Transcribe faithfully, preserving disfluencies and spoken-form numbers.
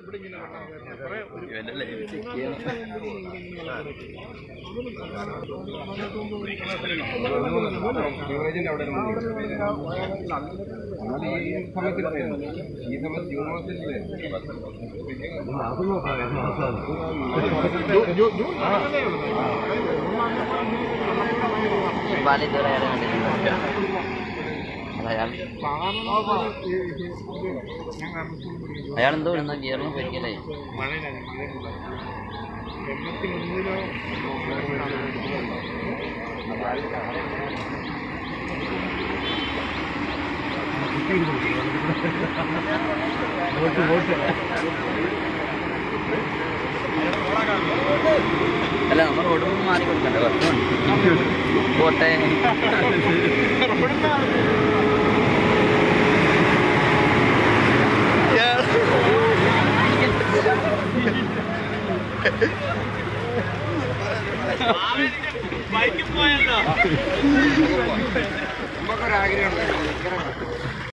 Balik tuh layar yang layar layar tuh dengan gearnya pergi lagi അല്ല നമ്മൾ road മാറി കൊടുക്കണ്ട കുറച്ചുണ്ട് പോട്ടെ ബൈക്ക് പോയല്ലോ നമുക്കൊരാഗ്രഹം